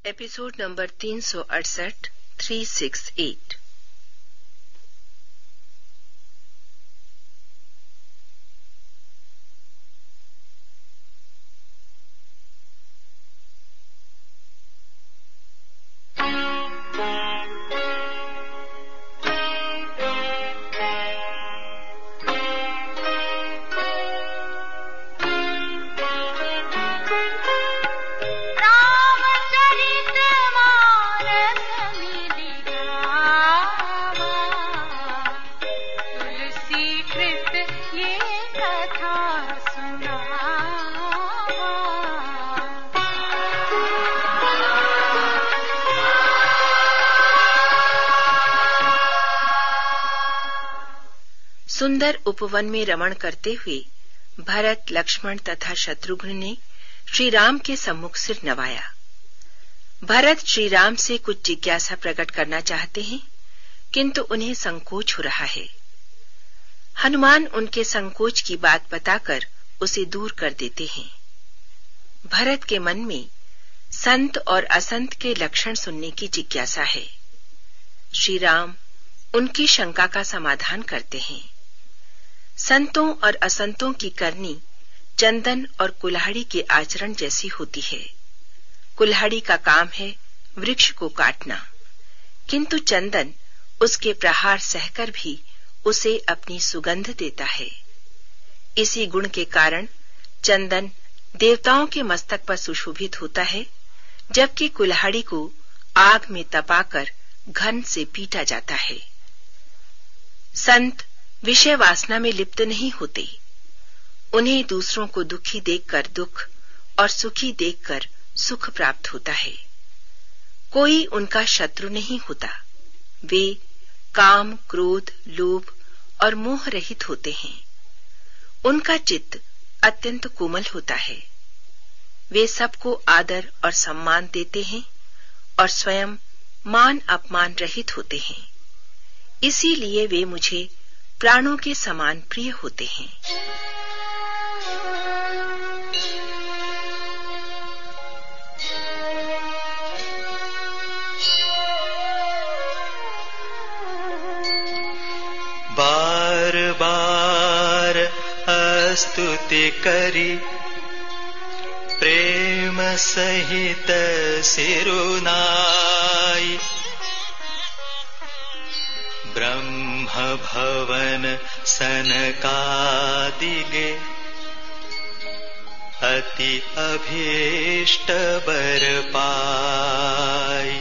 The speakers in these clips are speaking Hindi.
Episode number 368 368। सुंदर उपवन में रमण करते हुए भरत, लक्ष्मण तथा शत्रुघ्न ने श्री राम के सम्मुख सिर नवाया। भरत श्री राम से कुछ जिज्ञासा प्रकट करना चाहते हैं, किंतु उन्हें संकोच हो रहा है। हनुमान उनके संकोच की बात बताकर उसे दूर कर देते हैं। भरत के मन में संत और असंत के लक्षण सुनने की जिज्ञासा है। श्री राम उनकी शंका का समाधान करते हैं। संतों और असंतों की करनी चंदन और कुल्हाड़ी के आचरण जैसी होती है। कुल्हाड़ी का काम है वृक्ष को काटना, किंतु चंदन उसके प्रहार सहकर भी उसे अपनी सुगंध देता है। इसी गुण के कारण चंदन देवताओं के मस्तक पर सुशोभित होता है, जबकि कुल्हाड़ी को आग में तपाकर घन से पीटा जाता है। संत विषय वासना में लिप्त नहीं होते। उन्हें दूसरों को दुखी देखकर दुख और सुखी देखकर सुख प्राप्त होता है। कोई उनका शत्रु नहीं होता। वे काम, क्रोध, लोभ और मोह रहित होते हैं। उनका चित्त अत्यंत कोमल होता है। वे सबको आदर और सम्मान देते हैं और स्वयं मान अपमान रहित होते हैं। इसीलिए वे मुझे प्राणों के समान प्रिय होते हैं। बार बार स्तुति करी प्रेम सहित सिरुनाई, ब्रह्म भवन सनकादिगे अति अभीष्ट बर पाई।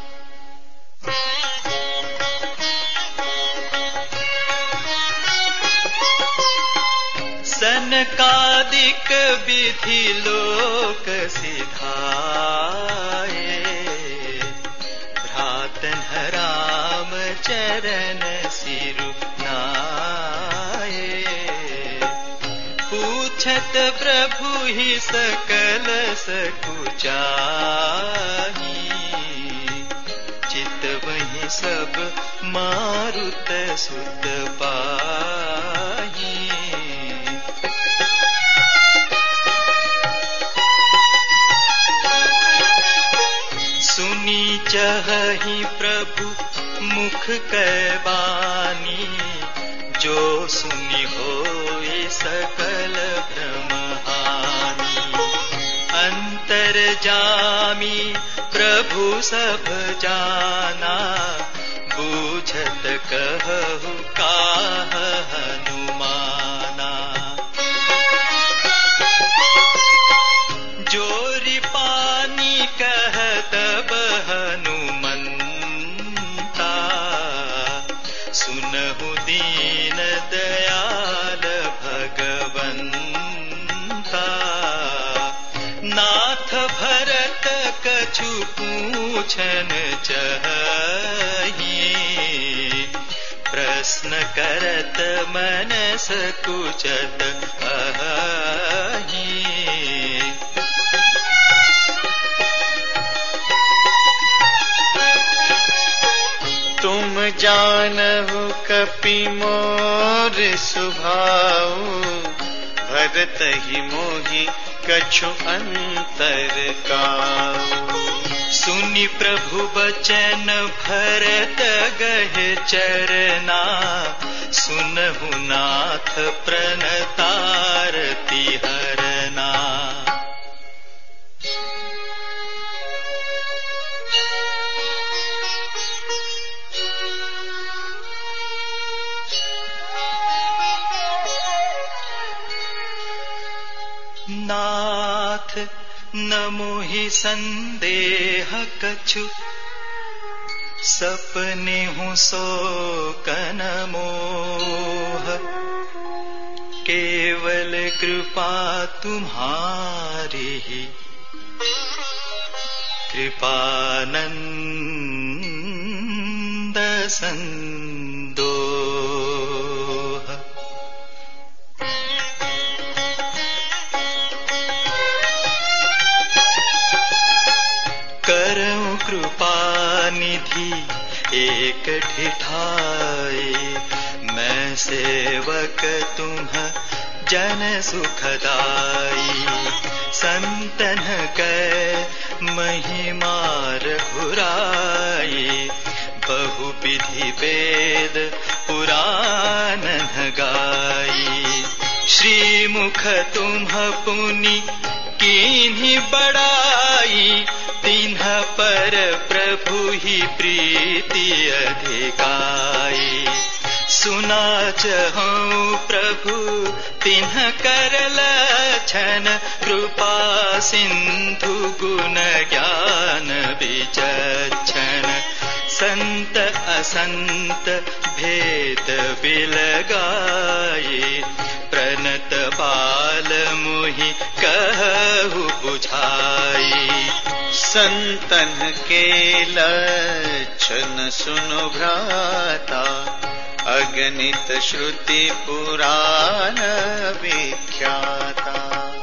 सनकादिक विधि लोक सिधाए, भ्रातन राम चरण सिरु नाये। पूछत प्रभु ही सकल सकुचाही, चित वही सब मारुत सुत पाही। सुनी चहहि प्रभु मुख कै बानी, जो सुनी होई सकल भ्रम हानि। अंतर्जामी प्रभु सब जाना, बूझत कहु काह हनुमाना। जोरी पानी कहत हनुमंता, सुनहु दीन दयाल भगवंता। नाथ भरत कछु पूछन चहि, प्रश्न करत मनस कुचत अहि। तुम जानहु कपि मोर सुभाऊ, भरत ही मोहि कछु अंतर काऊ। सुनि प्रभु बचन भरत गहे चरना, सुनहु नाथ प्रणतारति हरना। नाथ न मोहि संदेह कछु, सपने हूँ सो कन मोह। केवल कृपा तुम्हारी ही, कृपानंद संदोह। करऊं कृपा निधि एक ठिठाई, मैं सेवक तुम जन सुखदाई। संतन कै महिमा रघुराई, बहु विधि वेद पुराण गाई। श्रीमुख तुम पुनि कीन्ही बड़ाई, तिन्ह पर प्रभु ही प्रीति अधिकाई। सुना चहूँ प्रभु तिन्ह कर लक्षण, कृपा सिंधु गुण ज्ञान विचक्षण। संत असंत भेद बिलगाई, प्रणत बाल मुहि कहु बुझाई। संतन के लक्षण सुनु भ्राता, अगणित श्रुति पुराण विख्याता।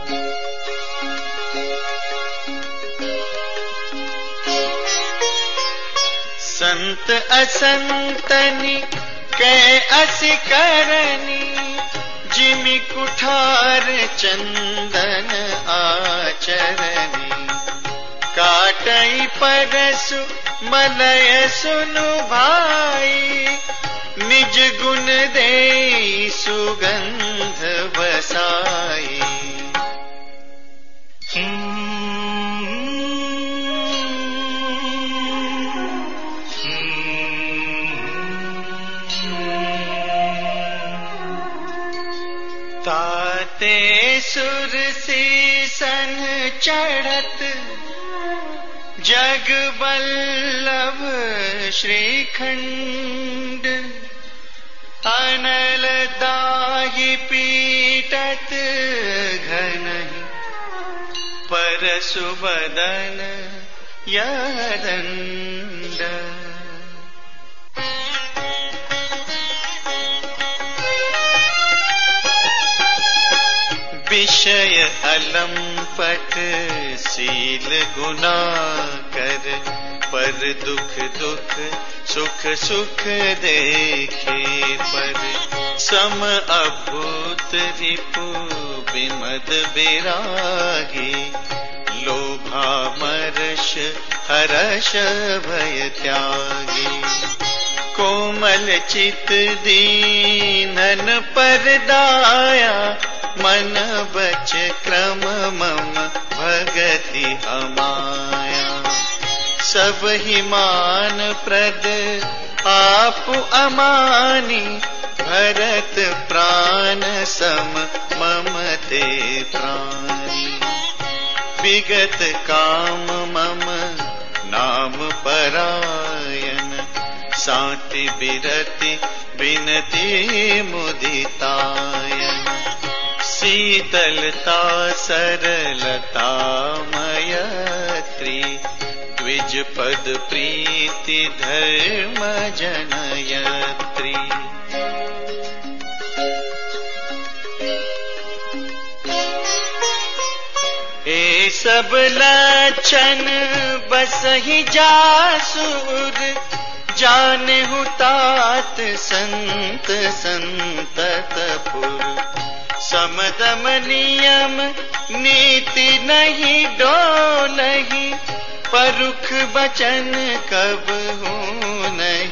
संत असंतनि कै असि करनी, जिमि कुठार चंदन आचरनी। काटई परसु मलय सुनु भाई, निज गुण दे सुगंध बसाई। ताते सुर सीसन चढ़त, जग वल्लभ श्रीखंड। अनल दाहि पीटत घनहि, परसु बदन यदंड। विषय अलंपट सील गुना कर, पर दुख दुख सुख सुख देखे पर। सम अभूत रिपु विमद विरागी, लोभा मर्ष हर्ष भय त्यागी। कोमल चित दीनन पर दाया, मन बच क्रम मम भगति अमाया। सब ही मान प्रद आप अमानी, भरत प्राण सम मम ते प्राणी। विगत काम मम नाम परायण, साति बिरति बिनती मुदितायन। शीतलता सरलता मयत्री, द्विज पद प्रीति धर्म जनयत्री। ए सब लक्षण बसहि जासुर, जानेहु तात संत संततपुर। समदम नियम नीति नहीं डोलहि, परुख बचन कब हूँ नहीं